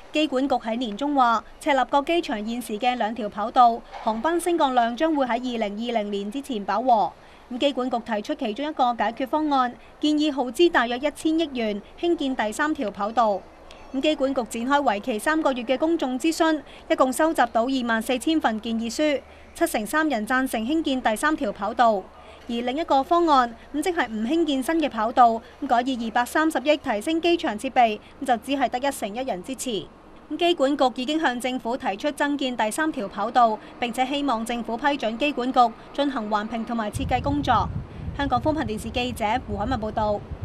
機管局喺年中話，赤鱲角機場現時嘅2條跑道航班升降量將會喺2020年之前飽和。機管局提出其中一個解決方案，建議耗資大約1000億元興建第3條跑道。機管局展開為期3個月嘅公眾諮詢，一共收集到24000份建議書，73%人贊成興建第3條跑道。而另一個方案即係唔興建新嘅跑道，改以230億提升機場設備，就只係得1人支持。機管局已經向政府提出增建第3條跑道，並且希望政府批准機管局進行環評同埋設計工作。香港寬頻電視記者胡海文報道。